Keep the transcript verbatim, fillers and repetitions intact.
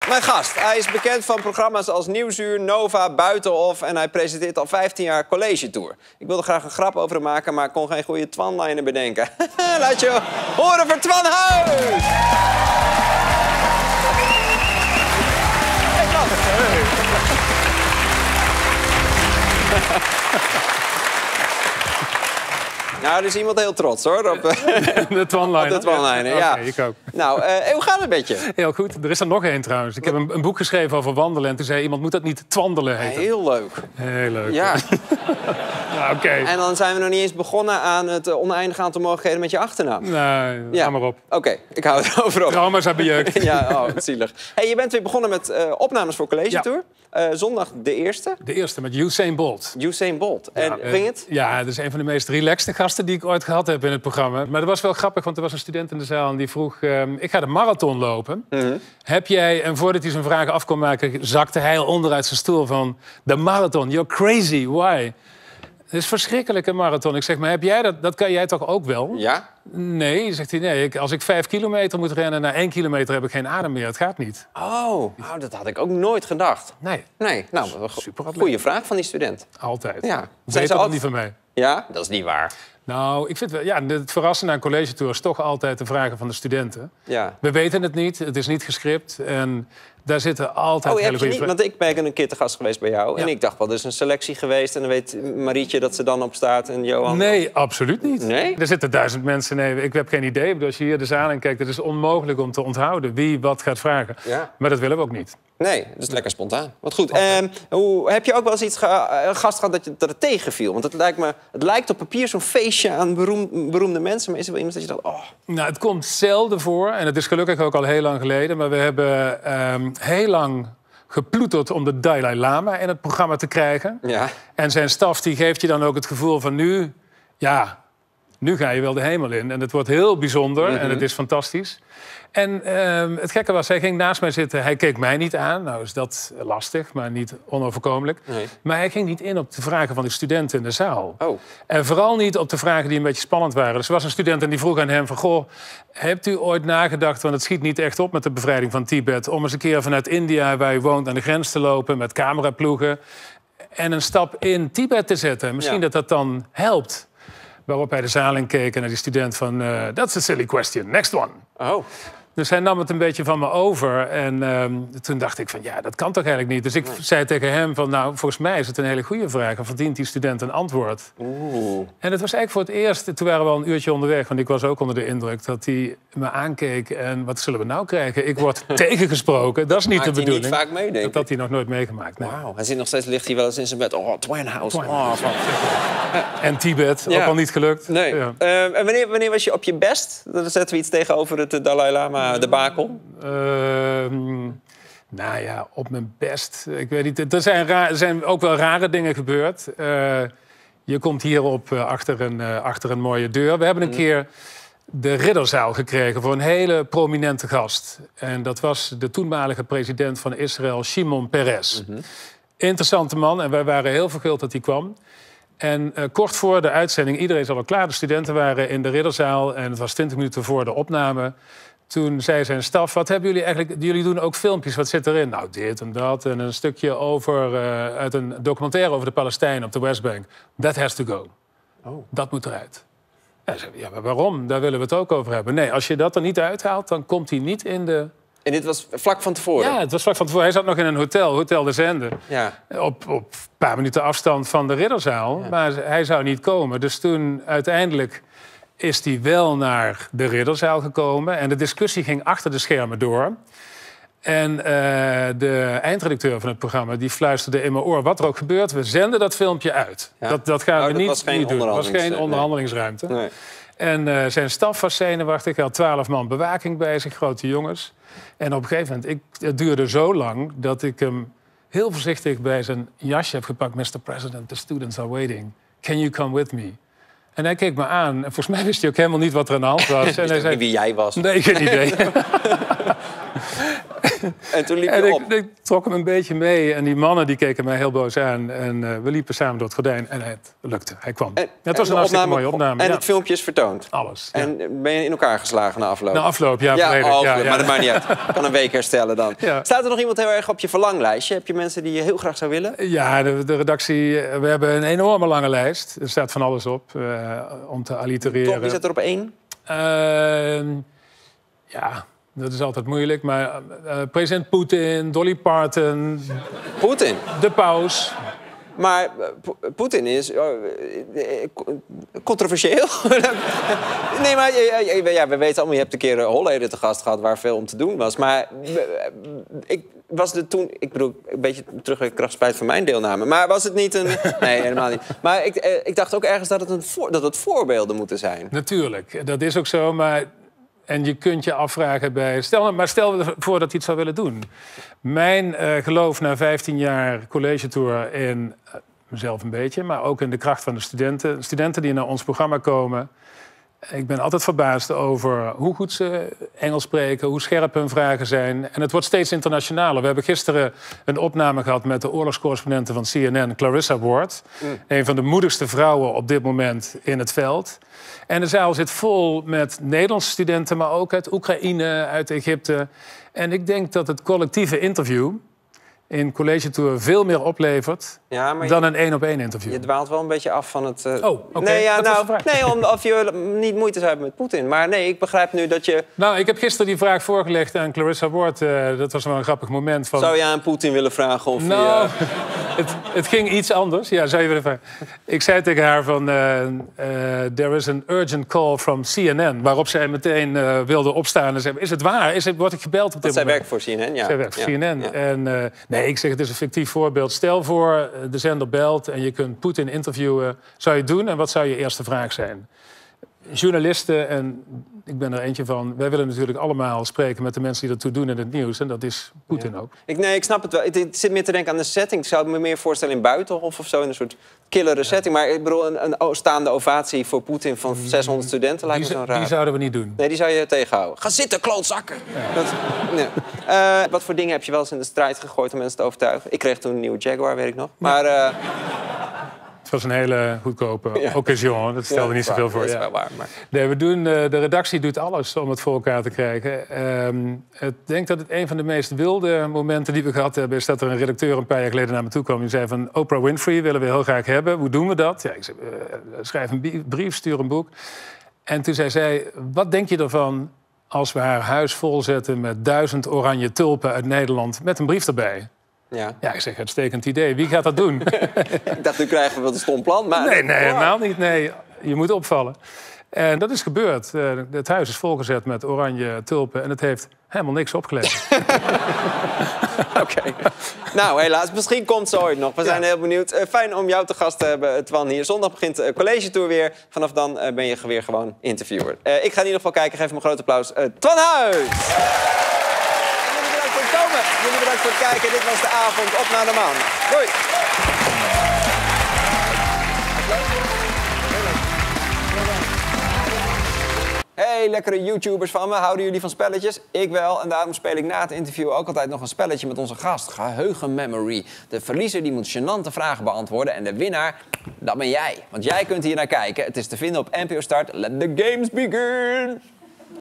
Mijn gast, hij is bekend van programma's als Nieuwsuur, Nova, Buitenhof... en hij presenteert al vijftien jaar College Tour. Ik wilde graag een grap over hem maken, maar ik kon geen goede Twan-lijnen bedenken. Laat je horen voor Twan Huis! Hey, Twan. Nou, er is iemand heel trots, hoor. Op de Twan-lijnen. De Twan-lijnen, ja. Okay, ik ook. Nou, uh, hoe gaat het met je? Heel goed. Er is er nog één trouwens. Ik heb een, een boek geschreven over wandelen. En toen zei iemand, moet dat niet twandelen heten? Heel leuk. Heel leuk. Ja. Nou, oké. Okay. En dan zijn we nog niet eens begonnen aan het oneindig aantal mogelijkheden met je achternaam. Nee, ja. ga maar op. Oké, okay, ik hou het over op. Trauma's hebben jeugd. Ja, oh, wat zielig. Hey, je bent weer begonnen met uh, opnames voor College Tour. Ja. Uh, zondag de eerste. De eerste, met Usain Bolt. Usain Bolt. En ja, ging het? Ja, dat is een van de meest relaxte gasten die ik ooit gehad heb in het programma. Maar dat was wel grappig, want er was een student in de zaal en die vroeg... Uh, ik ga de marathon lopen. Mm-hmm. Heb jij... En voordat hij zijn vragen af kon maken, zakte hij al onderuit zijn stoel van... De marathon, you're crazy, why? Het is verschrikkelijk, een marathon. Ik zeg, maar heb jij dat? Dat kan jij toch ook wel? Ja. Nee, zegt hij, nee. Ik, als ik vijf kilometer moet rennen, na één kilometer heb ik geen adem meer. Het gaat niet. Oh, nou, dat had ik ook nooit gedacht. Nee. Nee, nou, super goede vraag van die student. Altijd. Ja. Zijn ze altijd niet van mij? Ja, dat is niet waar. Nou, ik vind wel, ja, het verrassende aan College Tour is toch altijd de vragen van de studenten. Ja. We weten het niet, het is niet gescript en daar zitten altijd oh, hele goede vragen. Want ik ben een keer te gast geweest bij jou ja. en ik dacht wel, er is een selectie geweest en dan weet Marietje dat ze dan op staat en Johan... Nee, absoluut niet. Nee? Er zitten duizend mensen, nee, ik heb geen idee. Als je hier de zaal in kijkt, het is onmogelijk om te onthouden wie wat gaat vragen. Ja. Maar dat willen we ook niet. Nee, dat is lekker spontaan. Wat goed. Okay. Um, hoe, heb je ook wel eens iets ge- een gast gehad dat, je, dat het tegenviel? Want het lijkt, me, het lijkt op papier zo'n feestje aan beroem, beroemde mensen. Maar is er wel iemand dat je dacht... Oh. Nou, het komt zelden voor. En het is gelukkig ook al heel lang geleden. Maar we hebben um, heel lang geploeterd om de Dalai Lama in het programma te krijgen. Ja. En zijn staf die geeft je dan ook het gevoel van nu... Ja, nu ga je wel de hemel in. En het wordt heel bijzonder mm-hmm. en het is fantastisch. En uh, het gekke was, hij ging naast mij zitten. Hij keek mij niet aan. Nou is dat lastig, maar niet onoverkomelijk. Nee. Maar hij ging niet in op de vragen van de studenten in de zaal. Oh. En vooral niet op de vragen die een beetje spannend waren. Dus er was een student en die vroeg aan hem van... Goh, hebt u ooit nagedacht, want het schiet niet echt op met de bevrijding van Tibet... om eens een keer vanuit India, waar u woont, aan de grens te lopen... met cameraploegen en een stap in Tibet te zetten. Misschien ja. dat dat dan helpt. Waarop hij de zaal in keek en naar die student van... Uh, that's a silly question, next one. Oh. Dus hij nam het een beetje van me over. En um, toen dacht ik van, ja, dat kan toch eigenlijk niet. Dus ik nee. zei tegen hem van, nou, volgens mij is het een hele goede vraag. En verdient die student een antwoord? Oeh. En het was eigenlijk voor het eerst, toen waren we al een uurtje onderweg... want ik was ook onder de indruk, dat hij me aankeek... en wat zullen we nou krijgen? Ik word tegengesproken, dat is niet Maakt de bedoeling. Hij niet vaak mee, denk ik. Dat had hij nog nooit meegemaakt. Nee. Wauw, hij zit nog steeds, ligt hij wel eens in zijn bed. Oh, Twinehouse. Oh, van... En Tibet, ja. ook al niet gelukt. Nee. Ja. Uh, en wanneer, wanneer was je op je best? Dan zetten we iets tegenover het Dalai Lama debakel. Uh, nou ja, op mijn best. Ik weet niet. Er zijn, ra- er zijn ook wel rare dingen gebeurd. Uh, je komt hierop uh, achter, een, uh, achter een mooie deur. We hebben een mm. keer de ridderzaal gekregen voor een hele prominente gast. En dat was de toenmalige president van Israël, Shimon Peres. Mm-hmm. Interessante man en wij waren heel verguld dat hij kwam. En uh, kort voor de uitzending, iedereen is al klaar. De studenten waren in de ridderzaal en het was twintig minuten voor de opname. Toen zei zijn staf, wat hebben jullie eigenlijk... Jullie doen ook filmpjes, wat zit erin? Nou, dit en dat. En een stukje over, uh, uit een documentaire over de Palestijnen op de Westbank. That has to go. Oh. Dat moet eruit. Ja, ja, maar waarom? Daar willen we het ook over hebben. Nee, als je dat er niet uithaalt, dan komt hij niet in de... En dit was vlak van tevoren? Ja, het was vlak van tevoren. Hij zat nog in een hotel, Hotel de Zender. Ja. Op, op een paar minuten afstand van de ridderzaal. Ja. Maar hij zou niet komen. Dus toen uiteindelijk is hij wel naar de ridderzaal gekomen. En de discussie ging achter de schermen door. En uh, de eindredacteur van het programma die fluisterde in mijn oor... wat er ook gebeurt, we zenden dat filmpje uit. Ja. Dat, dat gaan oh, we dat niet, was geen niet doen. Dat was geen nee. onderhandelingsruimte. Nee. En uh, zijn staf was zenuwachtig. Hij had twaalf man bewaking bij zich, grote jongens. En op een gegeven moment, ik, het duurde zo lang... dat ik hem heel voorzichtig bij zijn jasje heb gepakt. mister President, the students are waiting. Can you come with me? En hij keek me aan. En volgens mij wist hij ook helemaal niet wat er aan de hand was. En hij zei, niet wie jij was. Nee, geen idee. En toen liep En je ik, op. ik trok hem een beetje mee en die mannen die keken mij heel boos aan. En uh, we liepen samen door het gordijn en het lukte. Hij kwam. En, ja, het was en een hartstikke opname, mooie opname. En ja. het filmpje is vertoond. Alles. Ja. En ben je in elkaar geslagen na afloop? Na afloop, ja. Ja, volledig. oh, ja, ja. maar dat maakt niet uit. Ik kan een week herstellen dan. Ja. Staat er nog iemand heel erg op je verlanglijstje? Heb je mensen die je heel graag zou willen? Ja, de, de redactie, we hebben een enorme lange lijst. Er staat van alles op uh, om te allitereren. Top, wie zit er op één? Uh, ja, dat is altijd moeilijk. Maar uh, president Poetin, Dolly Parton... Poetin? De paus. Maar uh, Poetin is uh, controversieel. Nee, maar uh, ja, we weten allemaal, je hebt een keer Holleder te gast gehad waar veel om te doen was. Maar uh, ik was er toen, ik bedoel, een beetje teruggekracht spijt van mijn deelname. Maar was het niet een... Nee, helemaal niet. Maar ik, uh, ik dacht ook ergens dat het, een voor, dat het voorbeelden moeten zijn. Natuurlijk, dat is ook zo, maar... En je kunt je afvragen bij... Stel, maar stel voor dat hij het zou willen doen. Mijn uh, geloof na vijftien jaar college-tour in... Uh, mezelf een beetje, maar ook in de kracht van de studenten. Studenten die naar ons programma komen. Ik ben altijd verbaasd over hoe goed ze Engels spreken... hoe scherp hun vragen zijn. En het wordt steeds internationaler. We hebben gisteren een opname gehad met de oorlogscorrespondente van C N N... Clarissa Ward. Mm. Een van de moedigste vrouwen op dit moment in het veld. En de zaal zit vol met Nederlandse studenten... maar ook uit Oekraïne, uit Egypte. En ik denk dat het collectieve interview... in College Tour veel meer oplevert ja, maar dan je, een één-op-één interview. Je dwaalt wel een beetje af van het... Uh... Oh, oké. Okay. Nee, ja, nou, nee, omdat je niet moeite zou hebben met Poetin. Maar nee, ik begrijp nu dat je... Nou, ik heb gisteren die vraag voorgelegd aan Clarissa Ward. Uh, dat was wel een grappig moment. Van... Zou je aan Poetin willen vragen of nou, je... het, het ging iets anders. Ja, zou je willen vragen. Ik zei tegen haar van... Uh, uh, there is an urgent call from C N N. Waarop zij meteen uh, wilde opstaan en zei... Is het waar? Is het, word ik gebeld op dit dat moment? Zij werkt voor C N N, ja. Zij werkt voor ja. C N N. Ja. En, uh, nee, ik zeg het is een fictief voorbeeld. Stel voor, de zender belt en je kunt Poetin interviewen. Zou je het doen en wat zou je eerste vraag zijn? Journalisten, en ik ben er eentje van... wij willen natuurlijk allemaal spreken met de mensen die dat toe doen in het nieuws. En dat is Poetin ja. ook. Ik, nee, ik snap het wel. Ik, ik zit meer te denken aan de setting. Ik zou me meer voorstellen in Buitenhof of zo. In een soort killere ja. setting. Maar ik bedoel, een, een staande ovatie voor Poetin van zeshonderd studenten lijkt me zo raar. Die zouden we niet doen. Nee, die zou je tegenhouden. Ga zitten, klootzakken! Ja. Dat, nee. uh, wat voor dingen heb je wel eens in de strijd gegooid om mensen te overtuigen? Ik kreeg toen een nieuwe Jaguar, weet ik nog. Maar... Uh, Het was een hele goedkope ja. occasion. Dat stelde ja, niet zoveel voor. Dat is ja. wel waar, maar... Nee, we doen, de redactie doet alles om het voor elkaar te krijgen. Um, ik denk dat het een van de meest wilde momenten die we gehad hebben... is dat er een redacteur een paar jaar geleden naar me toe kwam. Die zei van Oprah Winfrey willen we heel graag hebben. Hoe doen we dat? Ja, ik zei, uh, schrijf een brief, stuur een boek. En toen zei zij, wat denk je ervan als we haar huis volzetten... met duizend oranje tulpen uit Nederland met een brief erbij? Ja. ja, ik zeg, uitstekend idee. Wie gaat dat doen? Ik dacht, nu krijgen we wel een stom plan. Maar... Nee, nee, helemaal niet. Nee, je moet opvallen. En dat is gebeurd. Uh, het huis is volgezet met oranje tulpen en het heeft helemaal niks opgeleverd. Oké. Okay. Nou, helaas. Misschien komt ze ooit nog. We zijn ja. heel benieuwd. Uh, fijn om jou te gast te hebben, Twan, hier. Zondag begint de College Tour weer. Vanaf dan uh, ben je weer gewoon interviewer. Uh, ik ga in ieder geval kijken. Geef hem een groot applaus. Uh, Twan Huis! Jullie bedankt voor het kijken. Dit was de avond. Op naar de maandag. Doei. Hey, lekkere YouTubers van me. Houden jullie van spelletjes? Ik wel. En daarom speel ik na het interview ook altijd nog een spelletje met onze gast. Geheugenmemory. De verliezer die moet gênante vragen beantwoorden. En de winnaar, dat ben jij. Want jij kunt hier naar kijken. Het is te vinden op N P O Start. Let the games begin.